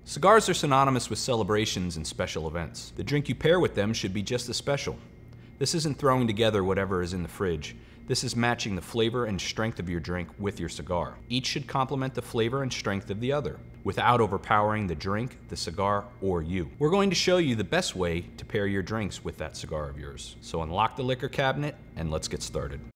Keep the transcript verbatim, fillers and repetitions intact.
Cigars are synonymous with celebrations and special events. The drink you pair with them should be just as special. This isn't throwing together whatever is in the fridge. This is matching the flavor and strength of your drink with your cigar. Each should complement the flavor and strength of the other, without overpowering the drink, the cigar, or you. We're going to show you the best way to pair your drinks with that cigar of yours. So unlock the liquor cabinet and let's get started.